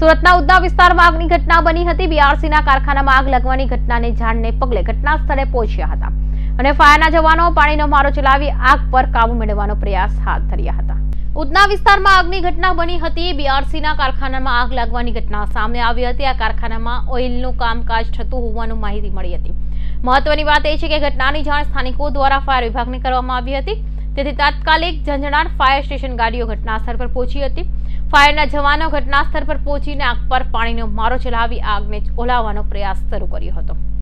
સુરતના ઉધના વિસ્તારમાં આગની ઘટના બની હતી। બીઆરસીના કારખાનામાં આગ લાગવાની ઘટનાને જાણને પગલે ઘટના સ્થળે પહોંચ્યા હતા અને ફાયરના જવાનો પાણીનો મારો ચલાવી આગ પર કાબુ મેળવવાનો પ્રયાસ હાથ ધર્યા હતા। ઉધના વિસ્તારમાં આગની ઘટના બની હતી। બીઆરસીના કારખાનામાં આગ લાગવાની ઘટના સામે આવી હતી। આ કારખાનામાં ઓઇલનું કામકાજ થતું હોવાનું માહિતી મળી હતી। મહત્વની વાત એ છે કે ઘટનાની જાણ સ્થાનિકો દ્વારા ફાયર વિભાગને કરવામાં આવી હતી, તેથી તાત્કાલિક ઝંઝણાટ ફાયર સ્ટેશન ગાડીઓ ઘટનાસ્થળ પર પહોંચી હતી। ફાયરના જવાનો ઘટનાસ્થળ પર પહોંચીને આગ પર પાણીનો મારો ચલાવી આગને ઓલાવવાનો પ્રયાસ શરૂ કર્યો હતો।